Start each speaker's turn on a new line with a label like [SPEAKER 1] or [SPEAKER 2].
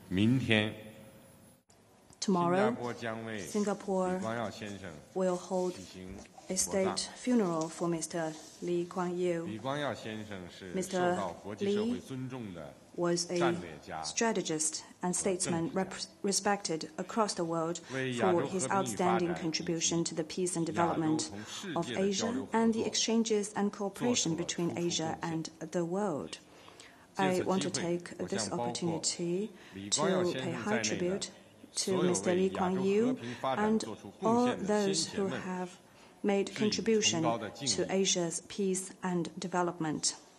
[SPEAKER 1] Tomorrow, Singapore will hold a state funeral for Mr. Lee Kuan Yew. Mr. Lee was a strategist and statesman respected across the world for his outstanding contribution to the peace and development of Asia and the exchanges and cooperation between Asia and the world. I want to take this opportunity to pay high tribute to Mr. Lee Kuan Yew and all those who have made contribution to Asia's peace and development.